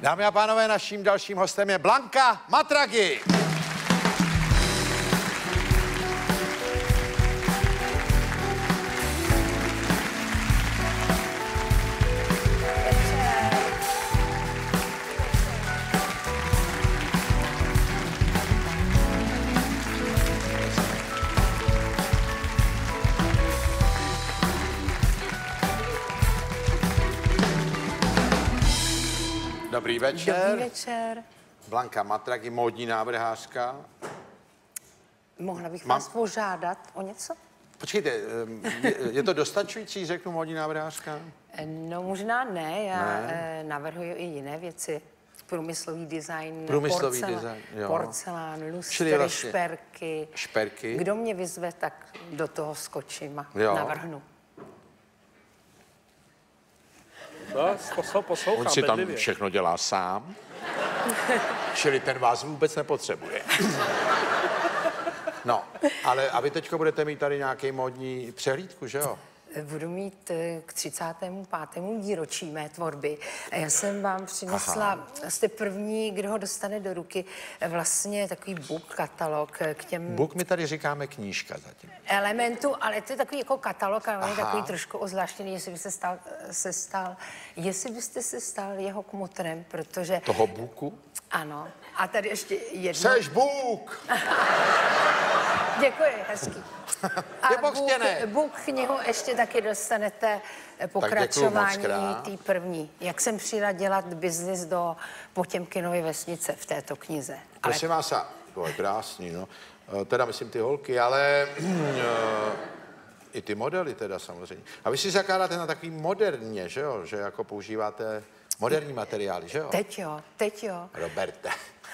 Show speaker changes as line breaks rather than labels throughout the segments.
Dámy a pánové, naším dalším hostem je Blanka Matragi. Dobrý večer.
Dobrý večer.
Blanka Matragi, módní návrhářka.
Mohla bych vás požádat o něco?
Počkejte, je to dostačující, řeknu módní návrhářka?
No možná ne, já navrhuji i jiné věci. Průmyslový design, porcelán, lustry, vlastně šperky.
Šperky?
Kdo mě vyzve, tak do toho skočím a navrhnu.
Poslouchám.
On si tam všechno dělá sám, čili ten vás vůbec nepotřebuje. No, ale a vy teďko budete mít tady nějaký módní přehlídku, že jo?
Budu mít k 35. výročí mé tvorby. Já jsem vám přinesla, jste první, kdo ho dostane do ruky, vlastně takový book, katalog k těm...
Book my tady říkáme knížka zatím.
Elementu, ale to je takový jako katalog, ale on je takový trošku ozvláštěný, jestli byste se stal jeho kmotrem, protože...
Toho booku?
Ano. A tady ještě jedno...
Seš book!
Děkuji, hezký. A book knihu ještě taky dostanete pokračování té první. Jak jsem přijela dělat biznis do Potěmkinovy vesnice v této knize.
Prosím vás, to je krásný, no. Teda myslím ty holky, ale i ty modely teda samozřejmě. A vy si zakládáte na takový moderně, že jo? Že jako používáte moderní materiály, že jo?
Teď jo.
Roberte.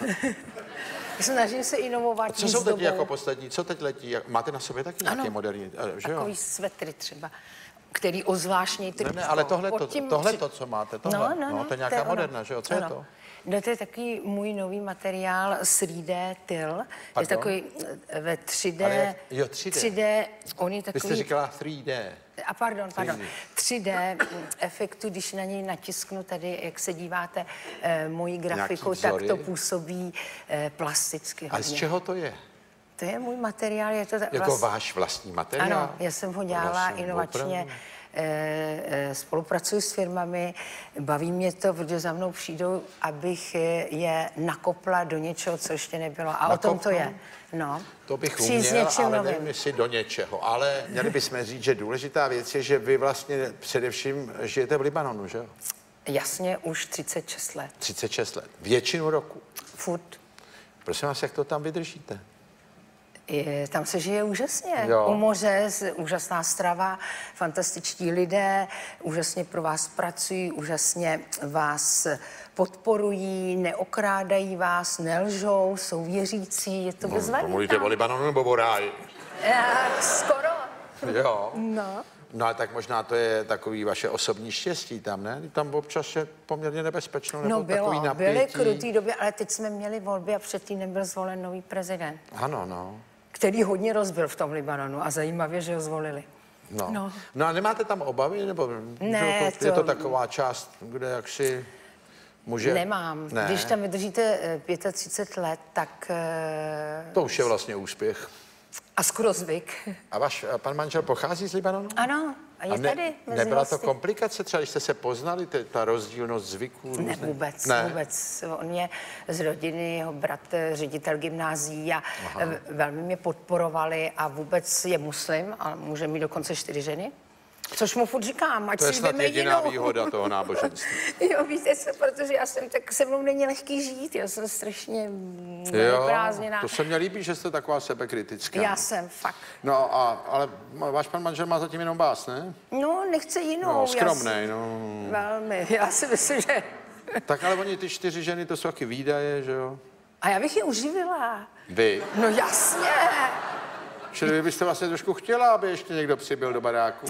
Snažím se inovovat.
Co jsou teď jako poslední? Co teď letí? Máte na sobě taky nějaké moderní, že jo?
Takový svetry třeba, který ozvláštní tričko.
Ne, ale tohle to, co máte, tohle, to je nějaká moderna, že jo? Co je to?
No, to je takový můj nový materiál 3D tyl. Je takový ve 3D. 3D, on je takový...
Vy jste říkala 3D.
A pardon. 3D efektu, když na něj natisknu tady, jak se díváte, mojí grafiku, tak to působí plasticky hodně.
A z čeho to je?
To je můj materiál. Je to
jako váš vlastní materiál?
Ano, já jsem ho dělala inovačně. Spolupracuji s firmami, baví mě to, protože za mnou přijdou, abych je nakopla do něčeho, co ještě nebylo. A o tom to je. No.
To bych uměl, ale nevím, jestli do něčeho. Ale měli bychom říct, že důležitá věc je, že vy vlastně především žijete v Libanonu, že jo?
Jasně, už 36 let.
36 let. Většinu roku.
Furt.
Prosím vás, jak to tam vydržíte?
Tam se žije úžasně. U moře, úžasná strava, fantastičtí lidé, úžasně pro vás pracují, úžasně vás podporují, neokrádají vás, nelžou, jsou věřící, je to bezvadné.
Mluvíte o Libanonu nebo o ráji?
Skoro.
Jo. No ale tak možná to je takový vaše osobní štěstí tam, ne? Tam občas je poměrně nebezpečno, nebo takový napětí.
Byly krutý doby, ale teď jsme měli volby a předtím nebyl zvolen nový prezident.
Ano, no.
Který hodně rozbil v tom Libanonu a zajímavě, že ho zvolili.
No a nemáte tam obavy, nebo
ne,
je to taková část, kde jaksi může...
Nemám. Ne. Když tam vydržíte 35 let, tak...
To už je vlastně úspěch.
A skoro zvyk.
A pan manžel pochází z Libanonu?
Ano, a je tady.
Nebyla to komplikace třeba, když jste se poznali, ta rozdílnost zvyků?
Ne, vůbec. On je z rodiny, jeho bratr, ředitel gymnázií a velmi mě podporovali a vůbec je muslim a může mít dokonce 4 ženy. Což mu furt říkám, ať si jdeme jinou.
To je snad jediná výhoda toho náboženství.
Jo, víte co, protože já jsem tak, se mnou není lehký žít, já jsem strašně prázdněná.
To se mně líbí, že jste taková sebekritická.
Já jsem, fakt.
No, ale váš pan manžel má zatím jenom vás, ne?
No, nechce jinou.
No, skromnej,
Velmi, já si myslím, že...
Tak ale oni ty 4 ženy, to jsou taky výdaje, že jo?
A já bych je uživila.
Vy?
No jasně.
Čili vy byste vlastně trošku chtěla, aby ještě někdo přibyl do baráku.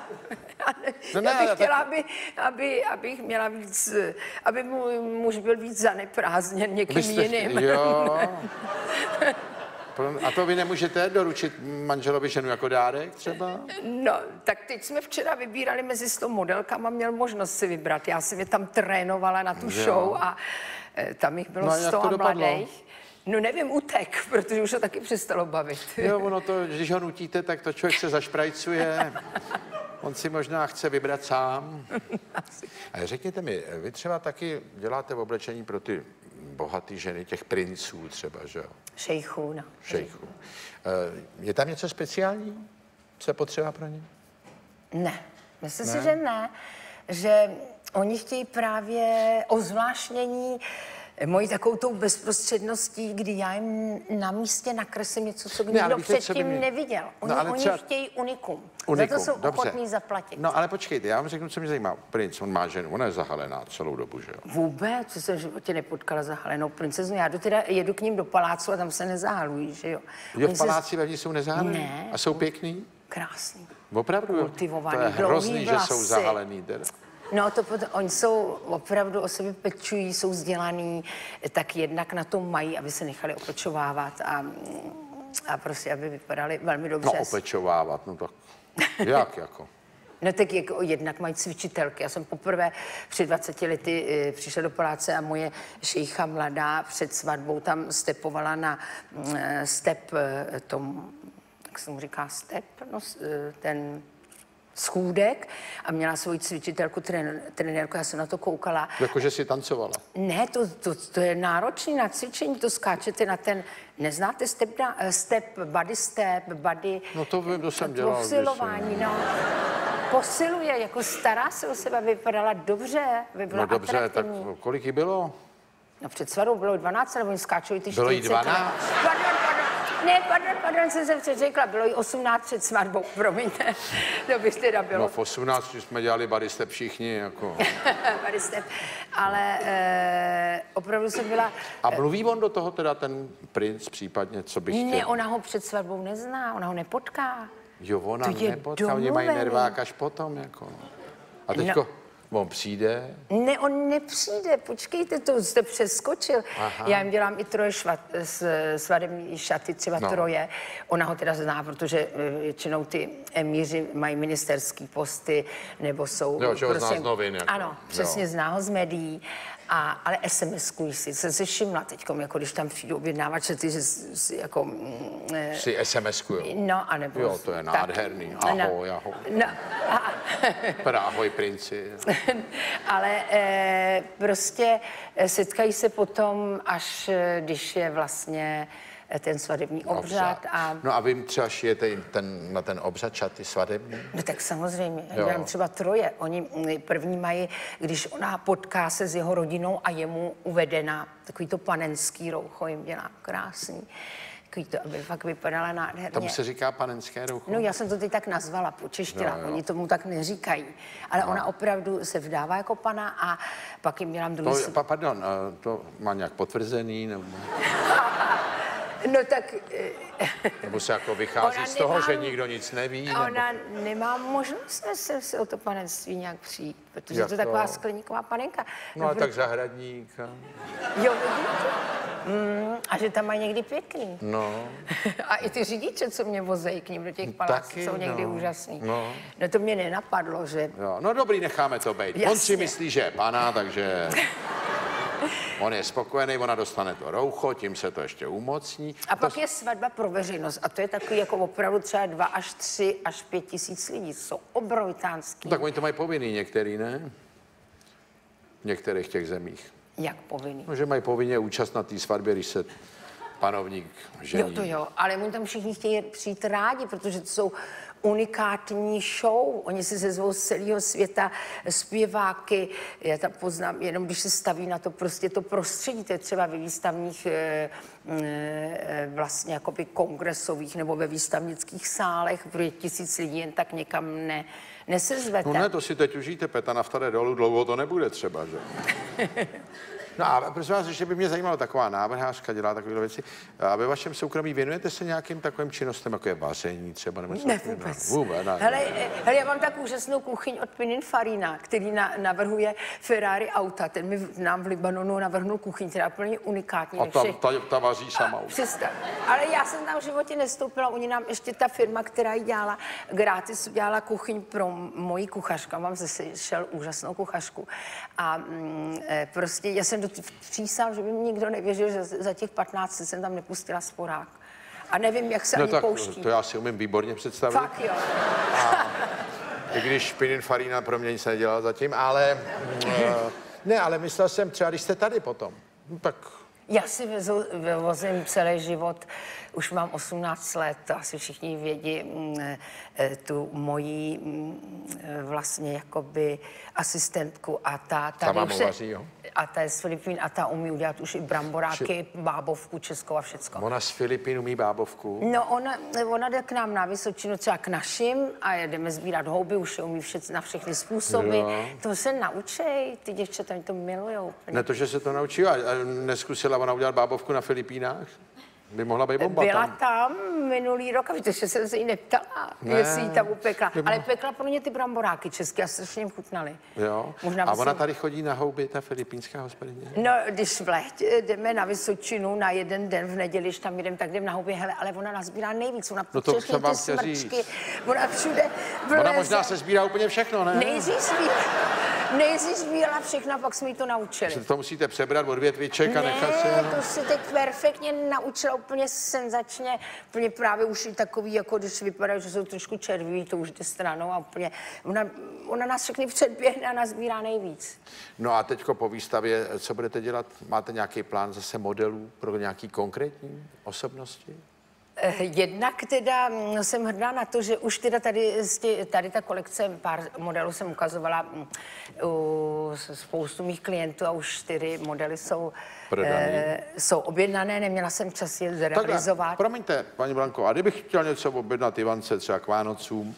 Já bych chtěla, abych měla víc, aby můj muž byl víc zaneprázdněn někým jiným.
Jo. A to vy nemůžete doručit manželovi ženu jako dárek třeba?
No, tak teď jsme včera vybírali mezi 100 modelkama, měl možnost si vybrat. Já jsem je tam trénovala na tu show a tam jich bylo 100 a mladých. No nevím, utek, protože už se taky přestalo bavit.
Jo, ono to, když ho nutíte, tak to člověk se zašprajcuje. On si možná chce vybrat sám. A řekněte mi, vy třeba taky děláte v oblečení pro ty bohaté ženy, těch princů třeba, že jo?
Šejchů, no.
Šejchů. Je tam něco speciální, co je potřeba pro ně?
Ne, myslím si, že ne. Že oni chtějí právě ozvláštnění mojí takovou tou bezprostředností, kdy já jim na místě nakreslím něco, co nikdo předtím neviděl. Oni chtějí unikum. Za to jsou ochotní zaplatit.
No ale počkejte, já vám řeknu, co mě zajímá. Princ, on má ženu, ona je zahalená celou dobu, že jo?
Vůbec, co jsem v životě nepotkala zahalenou princeznu. Já jedu k ním do palácu a tam se nezahalují, že jo?
Jo, v paláci vevnitř jsou nezahalení?
Ne.
A jsou pěkný?
Krásný.
Opravdu?
Kultivovaný,
to je hrozný, že jsou zahalený teda. No,
oni jsou opravdu o sebe pečují, jsou vzdělaný, tak jednak na tom mají, aby se nechali opečovávat a prostě, aby vypadali velmi dobře.
No, opečovávat, no tak jak jako?
No tak jako jednak mají cvičitelky. Já jsem poprvé před 20 lety přišla do paláce a moje šejcha mladá před svatbou tam stepovala na step jak se mu říká step, no, ten schůdek a měla svoji cvičitelku, trenérku, já jsem na to koukala.
Jakože si tancovala?
Ne, to je náročný na cvičení, to skáčete na ten, neznáte step, body...
No to vím, to jsem dělal.
Posilování, no. Posiluje, jako stará se o sebe, vypadala dobře, byla
no dobře,
atraktivní.
Tak kolik jí bylo?
No před svatbou bylo 12, ale oni skáčou ty 40.
Bylo jí 12?
Pardon, jsem se přeřekla, bylo jí 18 před svatbou, promiňte, to by teda bylo.
No v 18 jsme dělali body step všichni, jako.
Body step, ale opravdu jsem byla...
A mluví on do toho teda ten princ případně, co by chtěl?
Ne, ona ho před svatbou nezná, ona ho nepotká.
Jo, ona nepotká, oni mají nervák až potom, jako. A teďko... No. On přijde?
Ne, on nepřijde, počkejte, to jste přeskočil. Aha. Já jim dělám i troje svadební šaty, třeba troje. Ona ho teda zná, protože většinou ty emíři mají ministerský posty, nebo jsou...
Jo, že ho zná z novin. Jako.
Ano, přesně zná ho z médií. Ale SMS-kují si, jsem se všimla teďkom, jako když tam přijdu objednávat šaty, že si jako...
si SMS-kujou.
No, anebo...
Jo, to je nádherný. Ahoj, ahoj.
No,
ahoj, princi.
Ale prostě setkají se potom, až když je vlastně ten svadební obřad.
No a vy třeba šijete na ten obřad šaty svadební?
No tak samozřejmě, dělám třeba troje. Oni první mají, když ona potká se s jeho rodinou a je mu uvedena, takový to panenský roucho jim dělá krásný. Takový to, aby fakt vypadala nádherně.
Tomu se říká panenské roucho?
No já jsem to teď tak nazvala, počeštila, oni tomu tak neříkají. Ale ona opravdu se vdává jako pana a pak jim dělám druhý...
Pardon, to má nějak potvrzený nebo...
No tak...
Nebo se jako vychází z toho, že nikdo nic neví?
Ona nemá možnost si o to panenství nějak přijít, protože to je taková skleníková panenka.
No a tak zahradník.
Jo, vidíte? A že tam mají někdy pěkný.
No.
A i ty řidiče, co mě vozejí k ním do těch paláců, jsou někdy úžasný. No to mě nenapadlo, že...
Jo, no dobrý, necháme to být. Jasně. On si myslí, že je pana, takže... On je spokojený, ona dostane to roucho, tím se to ještě umocní.
A pak je svatba pro veřejnost a to je takový jako opravdu třeba 2 až 3 až 5 tisíc lidí. Jsou obrovitánský.
No, tak oni to mají povinný některý, ne? V některých těch zemích.
Jak povinný?
No, že mají povinně účast na té svatbě, když se panovník žení.
Jo, to jo, ale oni tam všichni chtějí přijít rádi, protože to jsou unikátní show. Oni si sezvou z celého světa zpěváky. Já tam poznám, jenom když se staví na to prostě to prostředí, to je třeba ve výstavních vlastně jakoby kongresových nebo ve výstavnických sálech, protože 1000 lidí jen tak někam nesezvete.
No ne, to si teď užijte, peta nafta jde dolů, dlouho to nebude třeba, že? No a prosím vás, ještě by mě zajímalo, taková návrhářka dělá takové věci. A ve vašem soukromí věnujete se nějakým takovým činnostem, jako je vaření třeba? Nebo
ne, vůbec.
Vůbec, ne.
Hele, já mám tak úžasnou kuchyň od Pininfarina, který navrhuje Ferrari auta. Ten nám v Libanonu navrhnul kuchyň, která je úplně unikátní.
A ta vaří sama.
Přestaň. Ale já jsem tam v životě nestoupila. Oni nám ještě ta firma, která ji dělala gratis, udělala kuchyň pro moji kuchařku. Mám zase šel úžasnou kuchařku. A prostě já jsem přísal, že by mi nikdo nevěřil, že za těch 15 jsem tam nepustila sporák. A nevím, jak se ani
tak
pouští.
To já si umím výborně představit.
Fakt jo.
I když Pininfarina pro mě nic nedělal zatím, ale... ne, ale myslel jsem třeba, když jste tady potom, no, tak...
Já si vozím celý život, už mám 18 let, to asi všichni vědí, tu moji vlastně jakoby asistentku a ta
vaří, jo?
A ta je z Filipín a ta umí udělat už i bramboráky, bábovku českou a všecko.
Ona z Filipín umí bábovku?
No, ona jde k nám na Vysočinu, třeba k našim a jdeme sbírat houby, už je umí na všechny způsoby. Jo. To se naučej, ty děvčata mi to milujou.
Ne to, že se to naučí, a neskusila ona udělat bábovku na Filipínách? By mohla být bomba.
Byla tam minulý rok a víte, že jsem se jí neptala, jestli jí tam upekla. Ale pekla pro mě ty bramboráky česky a strašně jim chutnaly.
Jo. A ona tady chodí na houby, ta filipínská hospodyně?
No, když v létě jdeme na Vysočinu na jeden den v neděli, když tam jdeme, tak jdeme na houby, hele, ale ona nazbírá nejvíc, ona
no to jsem vám chtěl říct.
Ona všude vleze.
Ona možná se sbírá úplně všechno, ne?
Nejdřív sbírala všechno, pak jsme jí to naučili.
Že to musíte přebrat od větviček a nechat si...
Ne, to si teď perfektně naučila úplně senzačně, úplně právě už i takový, jako když vypadají, že jsou trošku červí, to už jde stranou a úplně, ona nás všechny předběhne a nazbírá nejvíc.
No a teďko po výstavě, co budete dělat? Máte nějaký plán zase modelů pro nějaký konkrétní osobnosti?
Jednak teda jsem hrdá na to, že už teda tady ta kolekce, pár modelů jsem ukazovala u spoustu mých klientů a už 4 modely jsou objednané, neměla jsem čas je zrealizovat.
Takhle, promiňte, paní Blanko, a kdybych chtěl něco objednat Ivance třeba k Vánocům?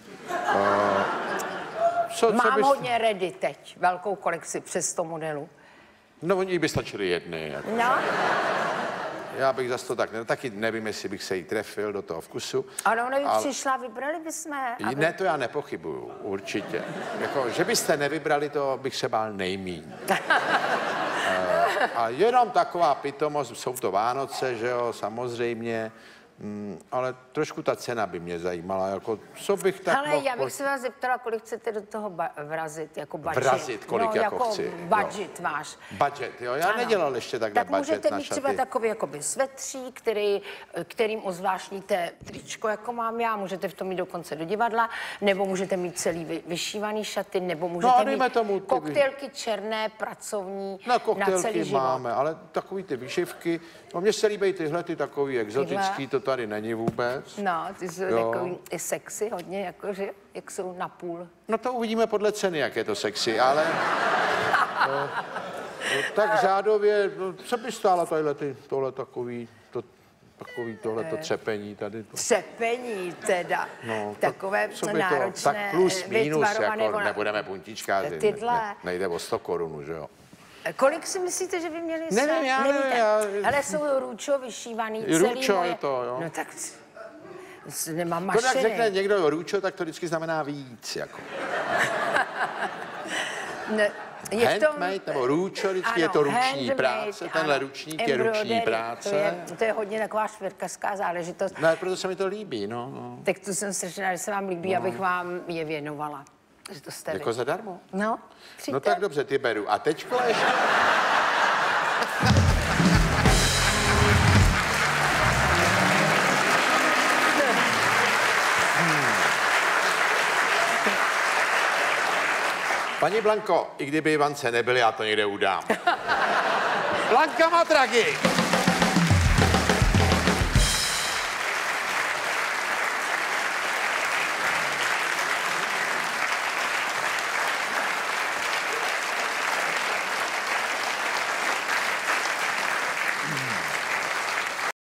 Mám hodně ready teď, velkou kolekci přes 100 modelů.
No, oni by stačily jedny. Jako.
No.
Já bych zase to tak, taky nevím, jestli bych se jí trefil do toho vkusu.
Ale ona by přišla, vybrali bychom.
Ne, to já nepochybuju, určitě. Jako, že byste nevybrali, to bych se bál nejmíň. A jenom taková pitomost, jsou to Vánoce, že jo, samozřejmě. Ale trošku ta cena by mě zajímala, jako co bych tak
mohl... Ale já bych se vás zeptala, kolik chcete do toho vrazit, jako budget.
Vrazit, kolik
no,
jako chci.
Budget váš.
Budget, jo, já nedělal ještě takhle
tak
budget na šaty.
Tak můžete mít třeba takový jakoby svetřík, kterým ozvláštníte tričko, jako mám já, můžete v tom mít dokonce do divadla, nebo můžete mít celý vyšívaný šaty, nebo můžete mít koktélky černé, pracovní, na celý život.
Máme, ale takový ty vyšivky, no mně se líbí tyhle, ty takový exotický, to tady není vůbec.
No, ty jsou takový i sexy hodně, jakože, jak jsou napůl.
No to uvidíme podle ceny, jak je to sexy, ale... tak řádově, co by stála tohle takový třepení tady?
Třepení teda,
no,
takové náročné,
tak plus, minus, jako nebudeme puntičkáři,
tyhle...
nejde o 100 korun, že jo?
Kolik si myslíte, že by měli se?
Nevím, já nevím.
Ale jsou růčo vyšívaný celý
růčo
moje...
je to, jo.
No tak nemám mašiny.
To, jak řekne někdo růčo, tak to vždycky znamená víc, jako.
Ne,
handmade nebo růčo, vždycky ano, je to ruční práce, tenhle ručník je ruční práce.
To je hodně taková švirkařská záležitost.
No, proto se mi to líbí, no.
Tak to jsem strašně ráda, že se vám líbí, abych vám je věnovala. Že to jste
jako zadarmo?
No, přijďte.
No tak dobře, ty beru. A teďko ještě... Paní Blanko, i kdyby Ivance nebyly, já to někde udám. Blanka Matragi!